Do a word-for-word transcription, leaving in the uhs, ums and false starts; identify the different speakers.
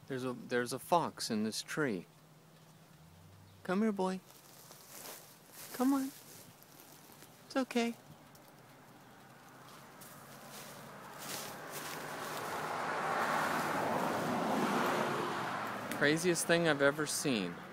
Speaker 1: There's a there's a fox in this tree. Come here, boy. Come on. It's okay. Craziest thing I've ever seen.